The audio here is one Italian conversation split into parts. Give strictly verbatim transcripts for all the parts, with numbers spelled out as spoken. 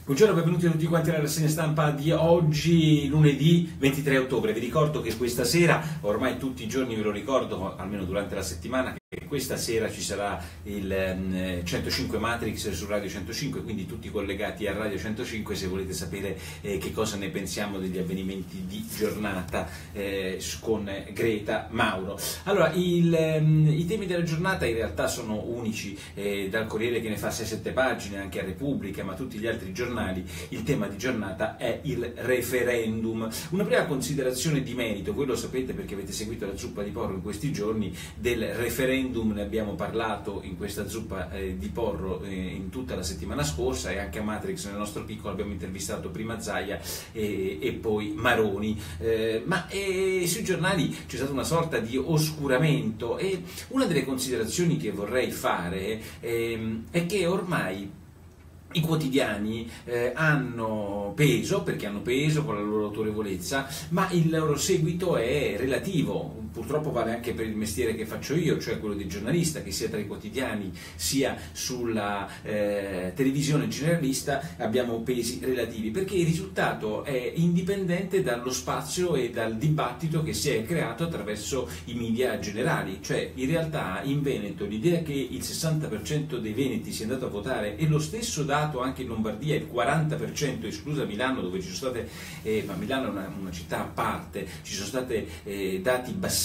Buongiorno, benvenuti a tutti quanti alla rassegna stampa di oggi, lunedì ventitré ottobre. Vi ricordo che questa sera, ormai tutti i giorni ve lo ricordo, almeno durante la settimana, che questa sera ci sarà il centocinque Matrix su Radio centocinque, quindi tutti collegati a Radio centocinque se volete sapere eh, che cosa ne pensiamo degli avvenimenti di giornata eh, con Greta Mauro. Allora, il, ehm, i temi della giornata in realtà sono unici, eh, dal Corriere che ne fa sei sette pagine, anche a Repubblica, ma tutti gli altri giornali. Il tema di giornata è il referendum. Una prima considerazione di merito, voi lo sapete perché avete seguito la zuppa di porro in questi giorni, del referendum ne abbiamo parlato in questa zuppa eh, di porro eh, in tutta la settimana scorsa, e anche a Matrix nel nostro piccolo abbiamo intervistato prima Zaia e, e poi Maroni, eh, ma eh, sui giornali c'è stata una sorta di oscuramento, e una delle considerazioni che vorrei fare eh, è che ormai i quotidiani eh, hanno peso, perché hanno peso con la loro autorevolezza, ma il loro seguito è relativo. Purtroppo vale anche per il mestiere che faccio io, cioè quello di giornalista, che sia tra i quotidiani sia sulla eh, televisione generalista abbiamo pesi relativi, perché il risultato è indipendente dallo spazio e dal dibattito che si è creato attraverso i media generali. Cioè, in realtà in Veneto l'idea che il sessanta per cento dei veneti sia andato a votare, e lo stesso dato anche in Lombardia, il quaranta per cento, esclusa Milano, dove ci sono state, eh, ma Milano è una, una città a parte, ci sono stati eh, dati bassissimi,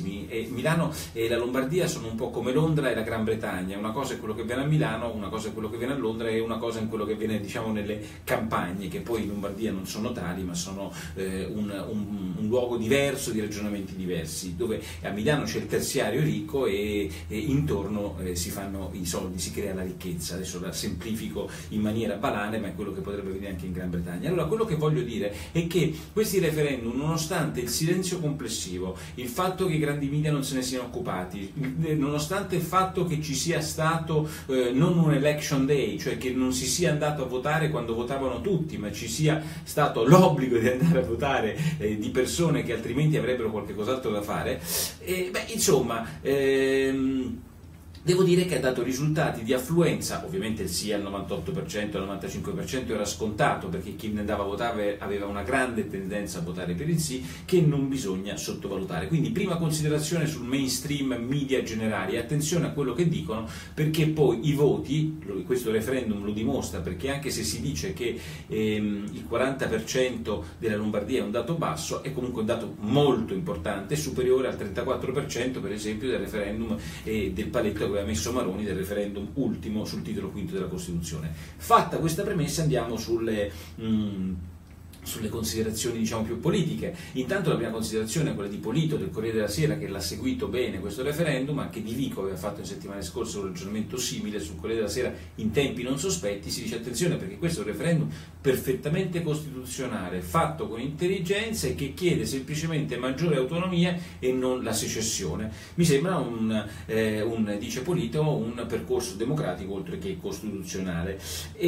e Milano e la Lombardia sono un po' come Londra e la Gran Bretagna, una cosa è quello che viene a Milano, una cosa è quello che viene a Londra, e una cosa è quello che viene, diciamo, nelle campagne, che poi in Lombardia non sono tali, ma sono eh, un, un, un luogo diverso di ragionamenti diversi, dove a Milano c'è il terziario ricco e, e intorno eh, si fanno i soldi, si crea la ricchezza. Adesso la semplifico in maniera banale, ma è quello che potrebbe avvenire anche in Gran Bretagna. Allora, quello che voglio dire è che questi referendum, nonostante il silenzio complessivo, il fatto che i grandi media non se ne siano occupati, nonostante il fatto che ci sia stato eh, non un election day, cioè che non si sia andato a votare quando votavano tutti, ma ci sia stato l'obbligo di andare a votare eh, di persone che altrimenti avrebbero qualche cos'altro da fare, eh, beh, insomma, ehm, devo dire che ha dato risultati di affluenza. Ovviamente il sì al novantotto per cento, al novantacinque per cento era scontato, perché chi ne andava a votare aveva una grande tendenza a votare per il sì, che non bisogna sottovalutare. Quindi prima considerazione sul mainstream media generali: attenzione a quello che dicono, perché poi i voti, questo referendum lo dimostra, perché anche se si dice che ehm, il quaranta per cento della Lombardia è un dato basso, è comunque un dato molto importante, superiore al trentaquattro per cento per esempio del referendum e del paletto che aveva messo Maroni, del referendum ultimo sul titolo quinto della Costituzione. Fatta questa premessa, andiamo sulle mh, sulle considerazioni, diciamo, più politiche. Intanto la prima considerazione è quella di Polito del Corriere della Sera, che l'ha seguito bene questo referendum, anche Di Vico aveva fatto in settimane scorse un ragionamento simile sul Corriere della Sera in tempi non sospetti. Si dice attenzione perché questo è un referendum perfettamente costituzionale, fatto con intelligenza, e che chiede semplicemente maggiore autonomia e non la secessione. Mi sembra un, eh, un dice Polito, un percorso democratico oltre che costituzionale.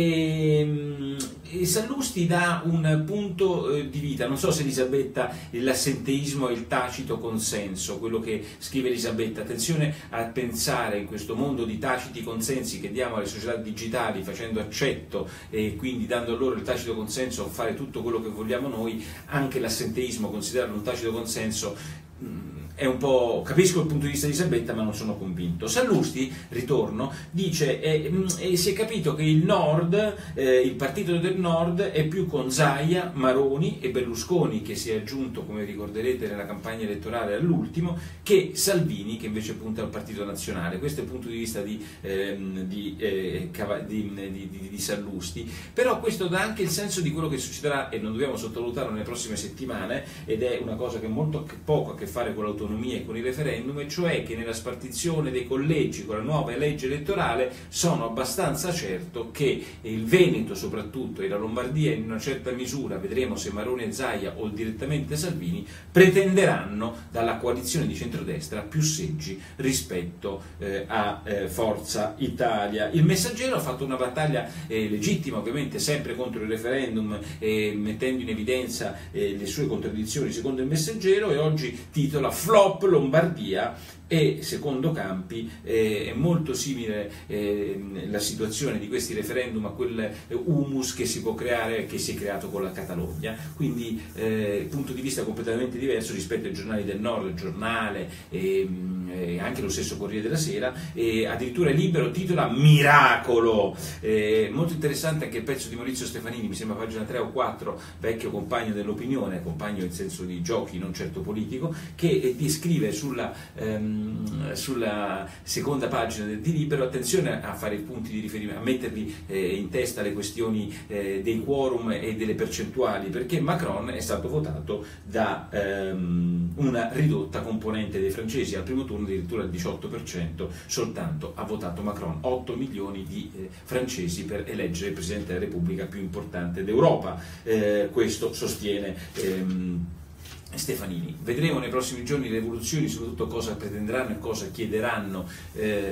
E, e Sallusti dà un punto di vita, non so se Elisabetta, l'assenteismo e il tacito consenso, quello che scrive Elisabetta: attenzione a pensare in questo mondo di taciti consensi che diamo alle società digitali, facendo accetto e quindi dando loro il tacito consenso a fare tutto quello che vogliamo noi, anche l'assenteismo considerarlo un tacito consenso è un po', capisco il punto di vista di Elisabetta, ma non sono convinto. Sallusti, ritorno, dice eh, eh, si è capito che il Nord, eh, il partito del Nord è più con Zaia, Maroni e Berlusconi, che si è aggiunto, come ricorderete, nella campagna elettorale all'ultimo, che Salvini, che invece punta al partito nazionale. Questo è il punto di vista di, eh, di, eh, di, di, di, di Sallusti, però questo dà anche il senso di quello che succederà, e non dobbiamo sottovalutarlo, nelle prossime settimane, ed è una cosa che ha molto poco a che fare con l'autonomia e con il referendum, e cioè che nella spartizione dei collegi con la nuova legge elettorale sono abbastanza certo che il Veneto soprattutto e la Lombardia in una certa misura, vedremo se Maroni e Zaia o direttamente Salvini, pretenderanno dalla coalizione di centrodestra più seggi rispetto eh, a eh, Forza Italia. Il Messaggero ha fatto una battaglia eh, legittima, ovviamente sempre contro il referendum, eh, mettendo in evidenza eh, le sue contraddizioni secondo il Messaggero, e oggi titola "Flop Lombardia, e secondo Campi eh, è molto simile eh, la situazione di questi referendum a quel humus che si può creare, che si è creato con la Catalogna, quindi eh, punto di vista completamente diverso rispetto ai giornali del Nord, il Giornale e, e anche lo stesso Corriere della Sera, e addirittura Libero titola Miracolo. Eh, molto interessante anche il pezzo di Maurizio Stefanini, mi sembra pagina tre o quattro, vecchio compagno dell'opinione, compagno in senso di giochi, non certo politico, che descrive sulla ehm, sulla seconda pagina del di Libero, attenzione a fare i punti di riferimento, a mettervi eh, in testa le questioni eh, dei quorum e delle percentuali, perché Macron è stato votato da ehm, una ridotta componente dei francesi, al primo turno addirittura il diciotto per cento soltanto ha votato Macron, otto milioni di eh, francesi per eleggere il Presidente della Repubblica più importante d'Europa, eh, questo sostiene ehm, Stefanini. Vedremo nei prossimi giorni le evoluzioni, soprattutto cosa pretenderanno e cosa chiederanno eh,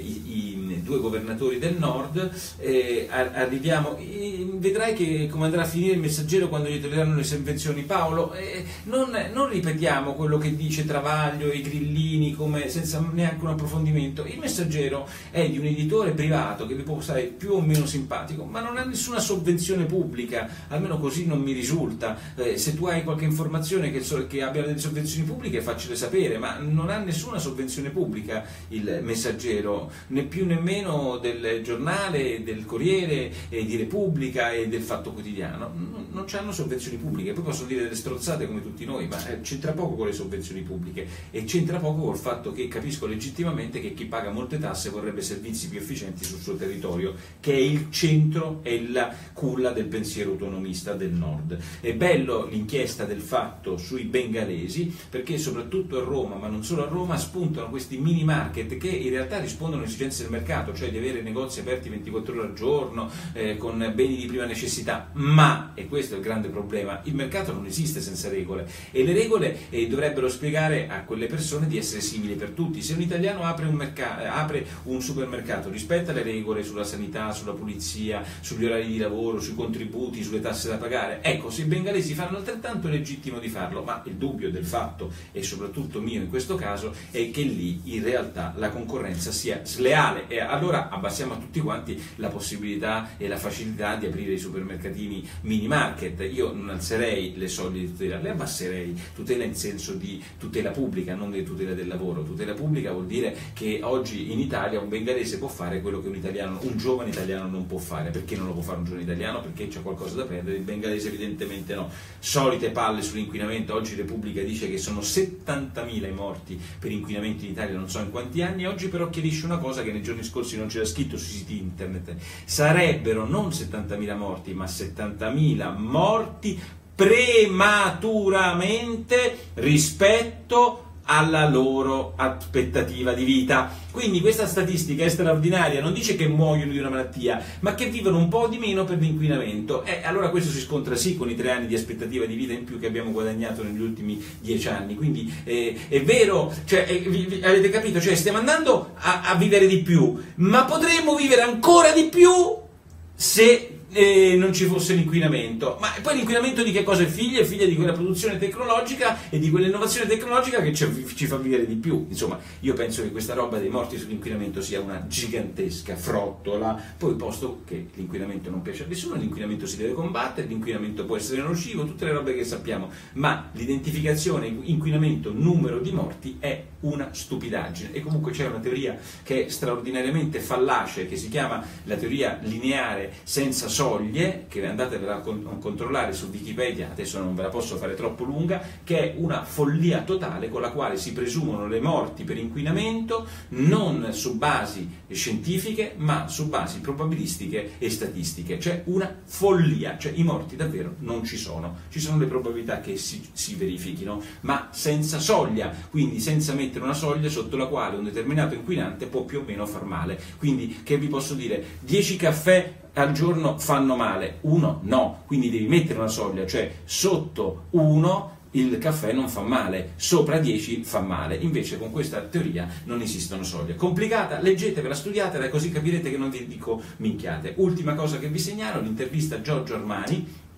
i, i due governatori del Nord. Eh, arriviamo, eh, vedrai che come andrà a finire il Messaggero quando gli toglieranno le sovvenzioni. Paolo, eh, non, non ripetiamo quello che dice Travaglio e i grillini come, senza neanche un approfondimento. Il Messaggero è di un editore privato che vi può stare più o meno simpatico, ma non ha nessuna sovvenzione pubblica, almeno così non mi risulta. Eh, se tu hai qualche informazione che che abbiano delle sovvenzioni pubbliche faccele sapere, ma non ha nessuna sovvenzione pubblica il Messaggero, né più nemmeno del Giornale, del Corriere, e di Repubblica e del Fatto Quotidiano, non, non hanno sovvenzioni pubbliche. Poi possono dire delle strozzate come tutti noi, ma c'entra poco con le sovvenzioni pubbliche e c'entra poco col fatto che capisco legittimamente che chi paga molte tasse vorrebbe servizi più efficienti sul suo territorio, che è il centro e la culla del pensiero autonomista del Nord. È bello l'inchiesta del Fatto sui bengalesi, perché soprattutto a Roma, ma non solo a Roma, spuntano questi mini market che in realtà rispondono alle esigenze del mercato, cioè di avere negozi aperti ventiquattro ore al giorno eh, con beni di prima necessità, ma, e questo è il grande problema, il mercato non esiste senza regole e le regole eh, dovrebbero spiegare a quelle persone di essere simili per tutti. Se un italiano apre un, mercato, apre un supermercato, rispetta le regole sulla sanità, sulla pulizia, sugli orari di lavoro, sui contributi, sulle tasse da pagare, ecco, se i bengalesi fanno altrettanto è legittimo di farlo, ma il dubbio del Fatto, e soprattutto mio in questo caso, è che lì in realtà la concorrenza sia sleale, e allora abbassiamo a tutti quanti la possibilità e la facilità di aprire i supermercatini mini market. Io non alzerei le soglie di tutela, le abbasserei, tutela in senso di tutela pubblica, non di tutela del lavoro. Tutela pubblica vuol dire che oggi in Italia un bengalese può fare quello che un italiano, un giovane italiano non può fare. Perché non lo può fare un giovane italiano? Perché c'è qualcosa da perdere, il bengalese evidentemente no. Solite palle sull'inquinamento. Oggi Repubblica dice che sono settantamila i morti per inquinamento in Italia, non so in quanti anni. Oggi però chiarisce una cosa che nei giorni scorsi non c'era scritto sui siti internet: sarebbero non settantamila morti, ma settantamila morti prematuramente rispetto alla loro aspettativa di vita. Quindi questa statistica è straordinaria, non dice che muoiono di una malattia, ma che vivono un po' di meno per l'inquinamento. E allora questo si scontra sì con i tre anni di aspettativa di vita in più che abbiamo guadagnato negli ultimi dieci anni. Quindi eh, è vero, cioè, eh, vi, vi, avete capito? Cioè, stiamo andando a, a vivere di più, ma potremmo vivere ancora di più se e non ci fosse l'inquinamento. Ma poi l'inquinamento di che cosa è figlio? È figlio di quella produzione tecnologica e di quell'innovazione tecnologica che ci, ci fa vivere di più. Insomma, io penso che questa roba dei morti sull'inquinamento sia una gigantesca frottola. Poi, posto che l'inquinamento non piace a nessuno, l'inquinamento si deve combattere, l'inquinamento può essere nocivo, tutte le robe che sappiamo, ma l'identificazione inquinamento numero di morti è una stupidaggine. E comunque c'è una teoria che è straordinariamente fallace, che si chiama la teoria lineare senza soglie, che andatevela a controllare su Wikipedia, adesso non ve la posso fare troppo lunga, che è una follia totale con la quale si presumono le morti per inquinamento non su basi scientifiche ma su basi probabilistiche e statistiche. Cioè una follia, cioè i morti davvero non ci sono, ci sono le probabilità che si, si verifichino, ma senza soglia, quindi senza mettere una soglia sotto la quale un determinato inquinante può più o meno far male. Quindi che vi posso dire? dieci caffè al giorno fanno male, uno no, quindi devi mettere una soglia, cioè sotto uno il caffè non fa male, sopra dieci fa male. Invece con questa teoria non esistono soglie. Complicata? Leggetevela, studiatela, così capirete che non vi dico minchiate. Ultima cosa che vi segnalo, l'intervista a Giorgio Armani,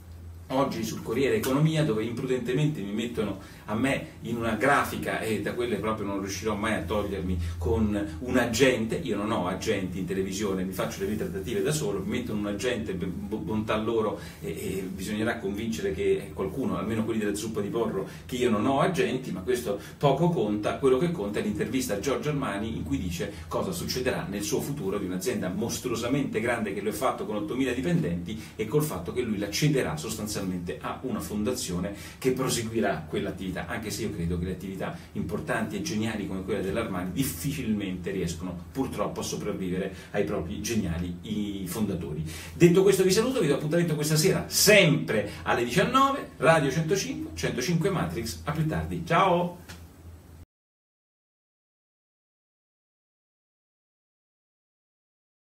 oggi sul Corriere Economia, dove imprudentemente mi mettono a me in una grafica e da quelle proprio non riuscirò mai a togliermi con un agente. Io non ho agenti in televisione, mi faccio le mie trattative da solo, mi mettono un agente, bontà loro, e, e bisognerà convincere che qualcuno, almeno quelli della zuppa di porro, che io non ho agenti, ma questo poco conta. Quello che conta è l'intervista a Giorgio Armani in cui dice cosa succederà nel suo futuro di un'azienda mostruosamente grande che lo è fatto con ottomila dipendenti e col fatto che lui la cederà sostanzialmente a una fondazione che proseguirà quell'attività, anche se io credo che le attività importanti e geniali come quella dell'Armani difficilmente riescono purtroppo a sopravvivere ai propri geniali i fondatori. Detto questo vi saluto, vi do appuntamento questa sera sempre alle diciannove, Radio centocinque, centocinque Matrix, a più tardi, ciao!